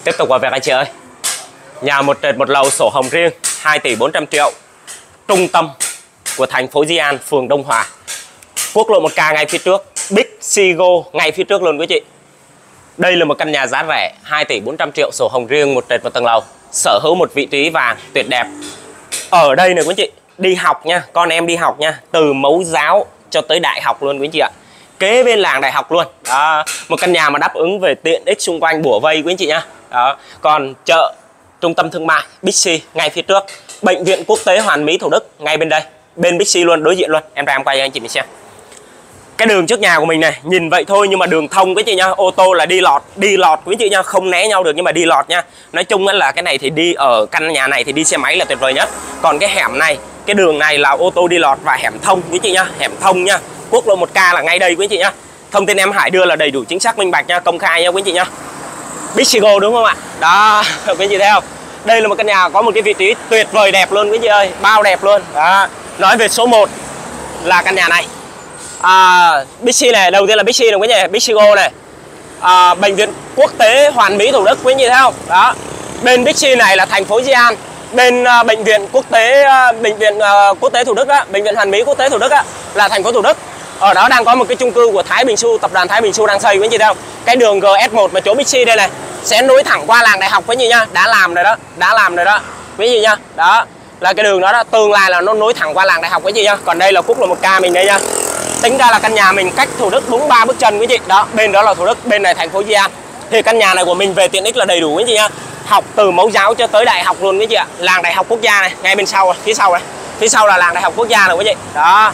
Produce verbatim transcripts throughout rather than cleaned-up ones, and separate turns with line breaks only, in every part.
Tiếp tục vào việc anh chị ơi. Nhà một trệt một lầu sổ hồng riêng hai tỷ bốn trăm triệu, trung tâm của thành phố Di An, phường Đông Hòa, quốc lộ một K ngay phía trước, Big Sigo ngay phía trước luôn quý chị. Đây là một căn nhà giá rẻ hai tỷ bốn trăm triệu, sổ hồng riêng, một trệt một tầng lầu, sở hữu một vị trí vàng tuyệt đẹp. Ở đây này quý chị, đi học nha, con em đi học nha, từ mẫu giáo cho tới đại học luôn quý chị ạ. Kế bên làng đại học luôn. Đó, một căn nhà mà đáp ứng về tiện ích xung quanh bủa vây quý chị nhá. Đó, còn chợ, trung tâm thương mại Big C ngay phía trước, bệnh viện quốc tế Hoàn Mỹ Thủ Đức ngay bên đây, bên Big C luôn, đối diện luôn. Em ra em quay cho anh chị mình xem. Cái đường trước nhà của mình này, nhìn vậy thôi nhưng mà đường thông quý chị nha, ô tô là đi lọt, đi lọt quý chị nha, không né nhau được nhưng mà đi lọt nha. Nói chung là cái này thì đi ở căn nhà này thì đi xe máy là tuyệt vời nhất. Còn cái hẻm này, cái đường này là ô tô đi lọt và hẻm thông quý chị nha, hẻm thông nha. Quốc lộ một K là ngay đây quý chị nhá. Thông tin em Hải đưa là đầy đủ, chính xác, minh bạch nha, công khai nha quý chị nhá. Big Sigo đúng không ạ? Đó, quý chị thấy không? Đây là một căn nhà có một cái vị trí tuyệt vời đẹp luôn quý chị ơi, bao đẹp luôn. Đó. Nói về số một là căn nhà này. À, Big C này, đầu tiên là Big C này quý chị, Big Sigo này. À, bệnh viện quốc tế Hoàn Mỹ Thủ Đức quý chị thấy không? Đó. Bên Big C này là thành phố Di An. Bên uh, bệnh viện quốc tế uh, bệnh viện uh, quốc tế Thủ Đức đó, bệnh viện Hoàn Mỹ quốc tế Thủ Đức đó, là thành phố Thủ Đức. Ở đó đang có một cái chung cư của Thái Bình Xu, tập đoàn Thái Bình Xu đang xây quý chị thấy không? Cái đường G S một mà chỗ Big C đây này sẽ nối thẳng qua làng đại học quý chị nha, đã làm rồi đó, đã làm rồi đó quý chị nha. Đó là cái đường đó, đó tương lai là nó nối thẳng qua làng đại học quý chị nha. Còn đây là quốc lộ một K mình đây nha. Tính ra là căn nhà mình cách Thủ Đức đúng ba bước chân quý chị. Đó, bên đó là Thủ Đức, bên này thành phố Di An. Thì căn nhà này của mình về tiện ích là đầy đủ quý chị nha. Học từ mẫu giáo cho tới đại học luôn quý chị ạ. Làng đại học quốc gia này, ngay bên sau, phía sau này. Phía sau là làng đại học quốc gia này quý chị. Đó.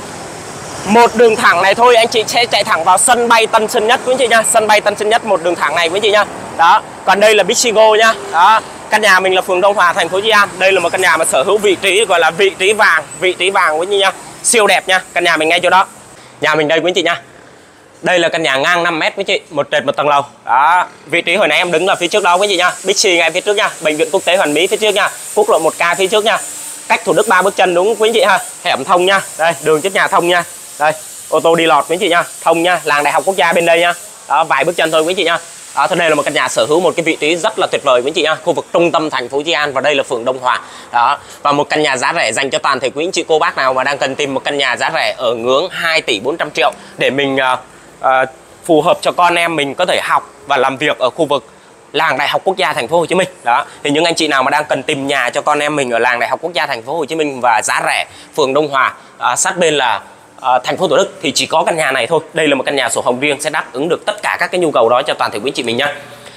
Một đường thẳng này thôi anh chị sẽ chạy thẳng vào sân bay Tân Sơn Nhất quý chị nha. Sân bay Tân Sơn Nhất, một đường thẳng này quý chị nha. Đó. Còn đây là Big Sigo nha. Đó. Căn nhà mình là phường Đông Hòa, thành phố Di An. Đây là một căn nhà mà sở hữu vị trí gọi là vị trí vàng, vị trí vàng quý chị nha. Siêu đẹp nha. Căn nhà mình ngay chỗ đó. Nhà mình đây quý chị nha. Đây là căn nhà ngang năm mét quý chị, một trệt một tầng lầu. Đó, vị trí hồi nãy em đứng là phía trước đó quý chị nha. Big C ngay phía trước nha, bệnh viện quốc tế Hoàn Mỹ phía trước nha, quốc lộ một K phía trước nha. Cách Thủ Đức ba bước chân đúng quý chị ha. Hẻm thông nha. Đây, đường trước nhà thông nha. Đây, ô tô đi lọt quý chị nha, thông nha, làng đại học quốc gia bên đây nha. Đó, vài bước chân thôi quý chị nha. Đó, thế đây là một căn nhà sở hữu một cái vị trí rất là tuyệt vời quý chị nha, khu vực trung tâm thành phố Di An, và đây là phường Đông Hòa. Đó, và một căn nhà giá rẻ dành cho toàn thể quý anh chị cô bác nào mà đang cần tìm một căn nhà giá rẻ ở ngưỡng hai tỷ bốn trăm triệu để mình uh, uh, phù hợp cho con em mình có thể học và làm việc ở khu vực làng đại học quốc gia thành phố Hồ Chí Minh. Đó, thì những anh chị nào mà đang cần tìm nhà cho con em mình ở làng đại học quốc gia thành phố Hồ Chí Minh và giá rẻ, phường Đông Hòa, uh, sát bên là À, thành phố Thủ Đức, thì chỉ có căn nhà này thôi. Đây là một căn nhà sổ hồng riêng sẽ đáp ứng được tất cả các cái nhu cầu đó cho toàn thể quý chị mình nhá.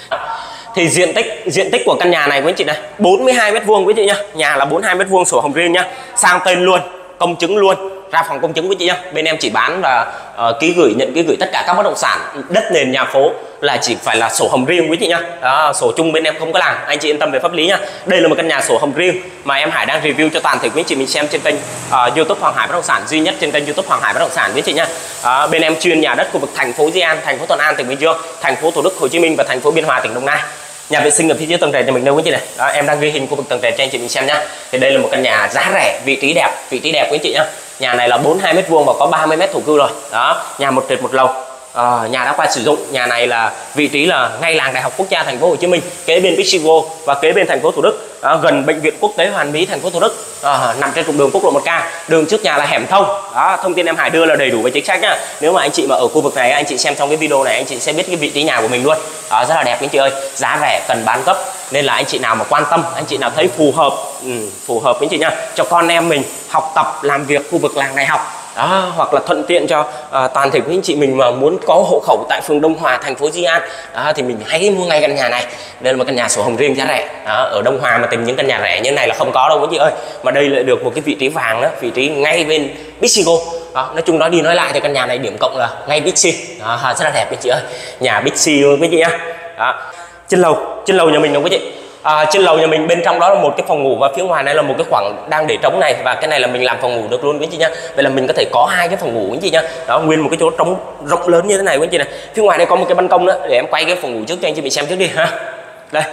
Thì diện tích diện tích của căn nhà này quý chị này bốn mươi hai mét vuông quý chị nhá. Nhà là bốn mươi hai mét vuông, sổ hồng riêng nhá, sang tên luôn, công chứng luôn, ra phòng công chứng quý chị nhá. Bên em chỉ bán và uh, ký gửi, nhận ký gửi tất cả các bất động sản, đất nền nhà phố là chỉ phải là sổ hồng riêng quý chị nhá. Đó, sổ chung bên em không có làm, anh chị yên tâm về pháp lý nhá. Đây là một căn nhà sổ hồng riêng mà em Hải đang review cho toàn thể quý chị mình xem trên kênh uh, YouTube Hoàng Hải Bất Động Sản, duy nhất trên kênh YouTube Hoàng Hải Bất Động Sản quý chị nhá. Uh, bên em chuyên nhà đất khu vực thành phố Di An, thành phố Thuận An tỉnh Bình Dương, thành phố Thủ Đức Hồ Chí Minh và thành phố Biên Hòa tỉnh Đồng Nai. Nhà vệ sinh ở phía dưới tầng trệt cho mình đâu quý chị này. Đó, em đang ghi hình khu vực tầng trệt cho anh chị mình xem nhá. Thì đây là một căn nhà giá rẻ, vị trí đẹp, vị trí đẹp quý chị nhá. Nhà này là bốn mươi hai mét vuông và có ba mươi mét thổ cư rồi. Đó, nhà một trệt một lầu. À, nhà đã qua sử dụng. Nhà này là vị trí là ngay làng đại học quốc gia thành phố Hồ Chí Minh, kế bên Big Sigo và kế bên thành phố Thủ Đức, à, gần bệnh viện quốc tế Hoàn Mỹ thành phố Thủ Đức, à, nằm trên trục đường quốc lộ một K. Đường trước nhà là hẻm thông. Đó, thông tin em Hải đưa là đầy đủ về chính xác nhá. Nếu mà anh chị mà ở khu vực này, anh chị xem trong cái video này, anh chị sẽ biết cái vị trí nhà của mình luôn. Đó, rất là đẹp anh chị ơi, giá rẻ, cần bán gấp, nên là anh chị nào mà quan tâm, anh chị nào thấy phù hợp, ừ, phù hợp với anh chị nha, cho con em mình học tập làm việc khu vực làng đại học. Đó, hoặc là thuận tiện cho uh, toàn thể quý anh chị mình mà muốn có hộ khẩu tại phường Đông Hòa, thành phố Di An, đó, thì mình hãy mua ngay căn nhà này. Đây là một căn nhà sổ hồng riêng giá rẻ. Đó, ở Đông Hòa mà tìm những căn nhà rẻ như thế này là không có đâu quý chị ơi. Mà đây lại được một cái vị trí vàng đó, vị trí ngay bên Big Sigo. Đó, nói chung nói đi nói lại thì căn nhà này điểm cộng là ngay Big C. Đó, rất là đẹp quý chị ơi, nhà Big C luôn quý chị nhá. Đó, trên lầu, trên lầu nhà mình đâu quý chị. À, trên lầu nhà mình bên trong đó là một cái phòng ngủ và phía ngoài này là một cái khoảng đang để trống này, và cái này là mình làm phòng ngủ được luôn quý chị nhá. Vậy là mình có thể có hai cái phòng ngủ quý chị nhá. Đó, nguyên một cái chỗ trống rộng lớn như thế này quý chị này. Phía ngoài đây có một cái ban công nữa, để em quay cái phòng ngủ trước cho anh chị mình xem trước đi ha. Đây.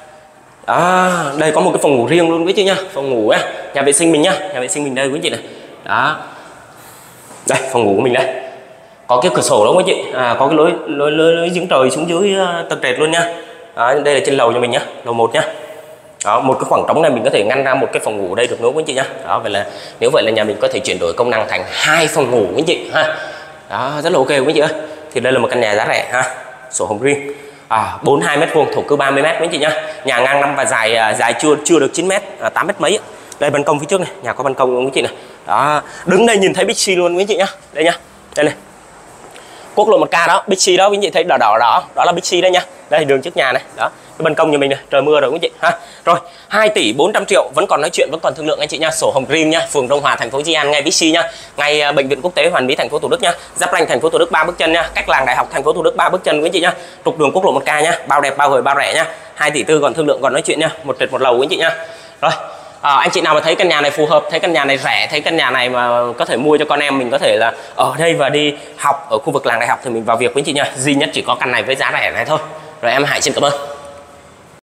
Đó, đây có một cái phòng ngủ riêng luôn quý chị nhá. Phòng ngủ á, nhà vệ sinh mình nhá, nhà vệ sinh mình đây quý chị này. Đó. Đây, phòng ngủ của mình đây. Có cái cửa sổ đó quý chị. À, có cái lối lối lối, lối giếng trời xuống dưới uh, tầng trệt luôn nha. Đó, đây là trên lầu cho mình nhá, lầu một nhá. Đó, một cái khoảng trống này mình có thể ngăn ra một cái phòng ngủ đây được nữa quý anh chị nhá. Đó, vậy là nếu vậy là nhà mình có thể chuyển đổi công năng thành hai phòng ngủ quý anh chị ha. Đó, rất là ok quý anh chị ơi. Thì đây là một căn nhà giá rẻ ha, sổ hồng riêng. À, bốn mươi hai mét vuông, thổ cư ba mươi mét quý anh chị nhá. Nhà ngang năm và dài dài chưa chưa được chín mét, à, tám mét mấy. Đây ban công phía trước này, nhà có ban công quý anh chị này. Đó, đứng đây nhìn thấy Bixi luôn quý anh chị nhá. Đây nhá. Đây này. Quốc lộ một K đó, Bixi đó quý anh chị thấy đỏ đỏ đỏ, đó là Bixi đây nha. Đây đường trước nhà này, đó. Cái ban công nhà mình này, trời mưa rồi quý anh chị ha. Rồi, hai tỷ bốn trăm triệu vẫn còn nói chuyện, vẫn còn thương lượng anh chị nha. Sổ hồng riêng nha, phường Đông Hòa, thành phố Di An, ngay Bixi nha, ngay bệnh viện quốc tế Hoàn Mỹ, thành phố Thủ Đức nha. Giáp ranh thành phố Thủ Đức ba bước chân nha, cách làng đại học thành phố Thủ Đức ba bước chân quý anh chị nha. Trục đường quốc lộ một K nha, bao đẹp, bao gửi, bao rẻ nha. hai tỷ tư còn thương lượng, còn nói chuyện nha. Một trệt một lầu quý anh chị nha. Rồi. À, anh chị nào mà thấy căn nhà này phù hợp, thấy căn nhà này rẻ, thấy căn nhà này mà có thể mua cho con em mình có thể là ở đây và đi học ở khu vực làng đại học thì mình vào việc với anh chị nha. Duy nhất chỉ có căn này với giá rẻ này thôi. Rồi em Hải xin cảm ơn.